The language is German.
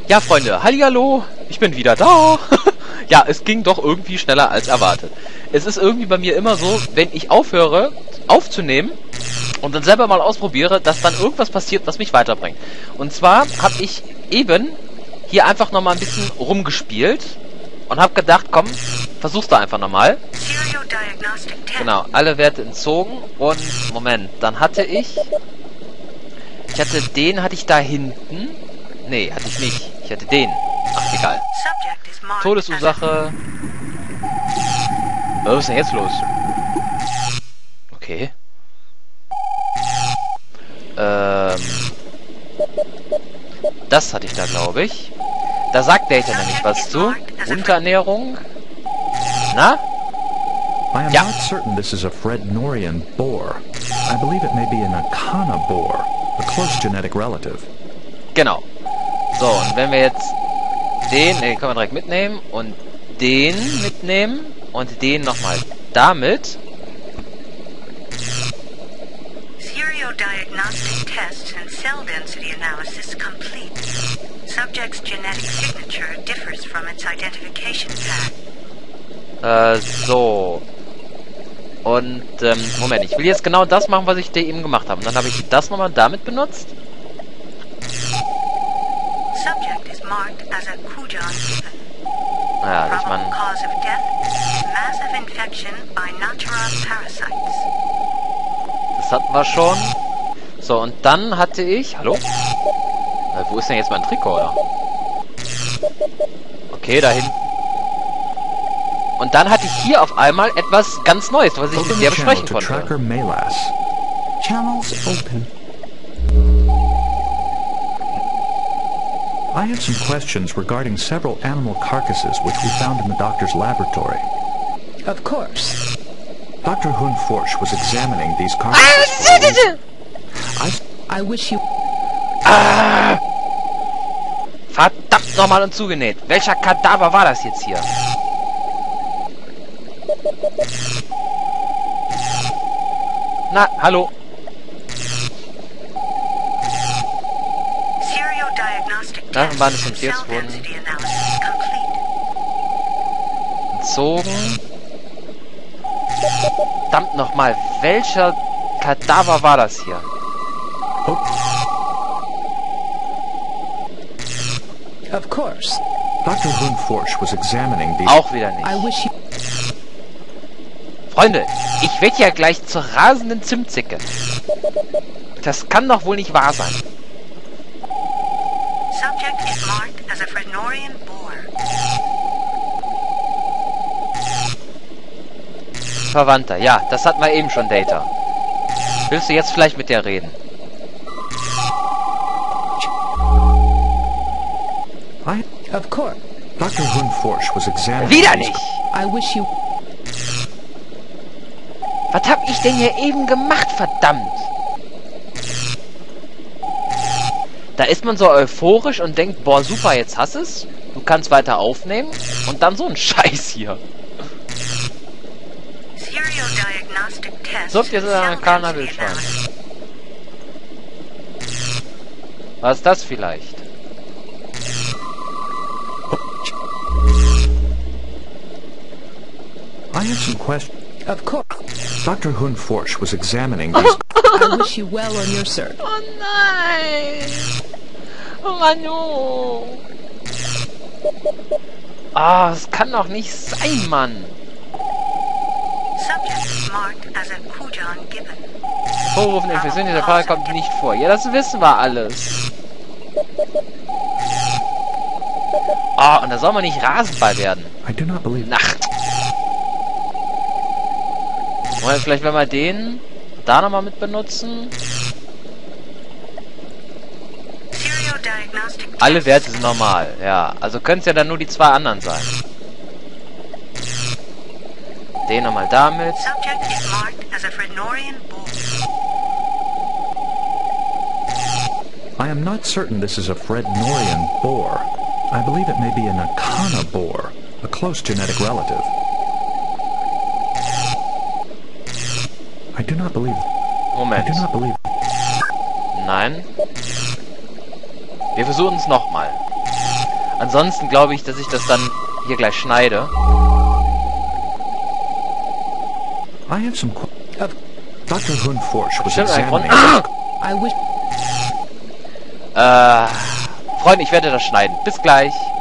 Ja, Freunde, hallihallo, ich bin wieder da. Ja, es ging doch irgendwie schneller als erwartet. Es ist irgendwie bei mir immer so, wenn ich aufhöre aufzunehmen und dann selber mal ausprobiere, dass dann irgendwas passiert, was mich weiterbringt. Und zwar habe ich eben hier einfach nochmal ein bisschen rumgespielt und habe gedacht, komm, versuch's da einfach nochmal. Genau, alle Werte entzogen und, Moment, dann hatte ich da hinten. Nee, hatte ich nicht. Ich hatte den. Ach, egal. Todesursache. Was ist denn jetzt los? Okay. Das hatte ich da, glaube ich. Da sagt Data nämlich was zu. Unterernährung. Na? I am not certain this is a Frednorian boar. I believe it may be an Akana boar, a close genetic relative. Genau. So, und wenn wir jetzt den können wir direkt mitnehmen und den mitnehmen und den nochmal damit. Diagnostic tests and cell density analysis complete. Subject's genetic signature differs from its identification tag. So. Und, Moment, ich will jetzt genau das machen, was ich dir eben gemacht habe. Und dann habe ich das nochmal damit benutzt. Subject is marked as a Kujan given. Ja, ich meine... Cause of death, massive infection by natural parasites. Das hatten wir schon. So, und dann hatte ich... Hallo? Wo ist denn jetzt mein Tricorder? Okay, da hinten. Und dann hatte ich hier auf einmal etwas ganz Neues, was ich mit dir besprechen konnte. Channels open. I have some questions regarding several animal carcasses which we found in the doctor's laboratory. Of course. Dr. Hunforsch was examining these carcasses. I wish you... Verdammt nochmal und zugenäht. Welcher Kadaver war das jetzt hier? Na, hallo. Datenbahn ist und jetzt wurden entzogen. Verdammt nochmal. Welcher Kadaver war das hier? Oh. Of course. Dr. Hunforsch was examining these... Auch wieder nicht. I wish you... Freunde, ich werde ja gleich zur rasenden Zimtzicke. Das kann doch wohl nicht wahr sein. Subject is marked as a Frednorian boar. Verwandter, ja, das hatten wir eben schon, Data. Willst du jetzt vielleicht mit der reden? Of course. Dr. Hunforsch was examining... Wieder nicht! I wish you... Was hab ich denn hier eben gemacht, verdammt? Da ist man so euphorisch und denkt, boah, super, jetzt hast es. Du kannst weiter aufnehmen. Und dann so ein Scheiß hier. So, jetzt ist ein kleiner Wildschwein. Was ist das vielleicht? I have some questions. Of course. Dr. Hunforsch was examining these... I wish you well on your search. Oh nein! Oh Manu! Ah, das kann doch nicht sein, Mann! Vorwurf der Infektion dieser Fall kommt nicht vor. Ja, das wissen wir alles. Ah, und da soll man nicht rasend bei werden. I do not believe... Nacht! Oder vielleicht, wenn wir den da nochmal mit benutzen. Alle Werte sind normal, ja. Also können es ja dann nur die zwei anderen sein. Den nochmal damit. I am not certain this is a Frednorian boar. I believe it may be an Akana boar, a close genetic relative. I do not believe... Moment. I do not believe... Nein. Wir versuchen es nochmal. Ansonsten glaube ich, dass ich das dann hier gleich schneide. I have some Dr. Hunforsch was Stimmt, ein Grund. examining. I wish... Freunde, ich werde das schneiden. Bis gleich.